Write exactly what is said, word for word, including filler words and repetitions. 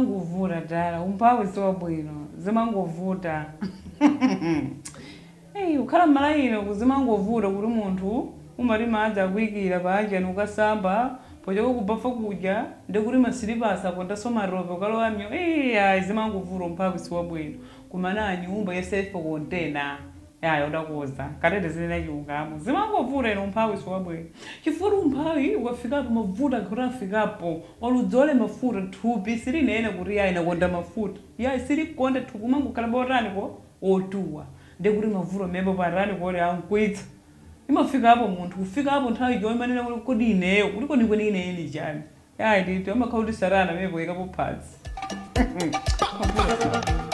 zimangovuta dala umphawi siwabwino zimangovuta hey ukhala malaino kuzimangovuta kuti munthu umati madzi akuyikira panja nukasamba pochako kubafa kudya ndikuti masilipasi apo ndasomarope ukalowamyo iya zimangovuta umphawi siwabwino kumana nyumba ya self container yayo udakuza katete zilina chungamo zimangovuta ino umphawi siwabwino chifukwa umphawi ukafikapo mavuta kuti afikapo oludzole mafuta thupi silinene kuti yayi nakonda mafuta yayi silikonda thupi kumangokhala botani ko otuwa ndikuti mavuta membo parani kole ankwitsa imafika hapo munthu kufika hapo nthawi yomwe manena kuti kodi ineyo kuliko ndikweni ine ini chani yayi ndito amakhala kuti sarana membo ikapo phatsi